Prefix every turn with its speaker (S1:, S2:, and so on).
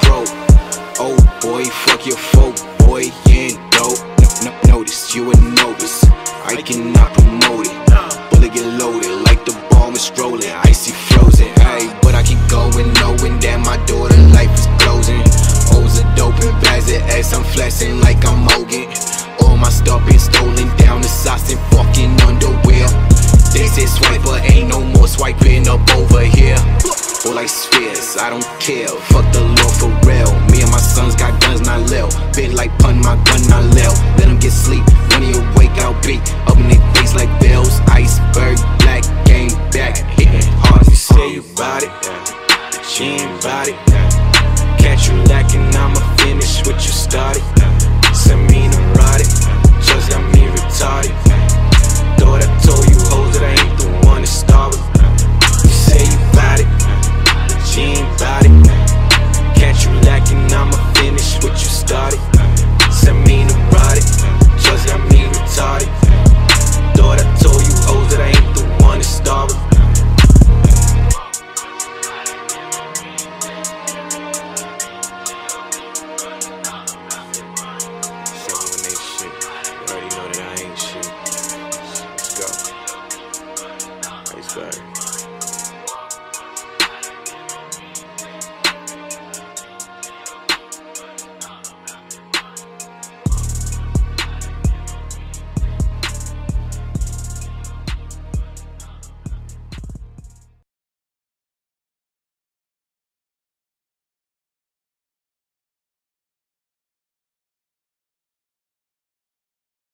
S1: throat. Oh boy, fuck your folk, boy, you ain't dope. Notice, you a novice, I cannot promote it. Bullet get loaded, like the bomb is strolling, icy frozen. Ay, but I keep going, knowing that my daughter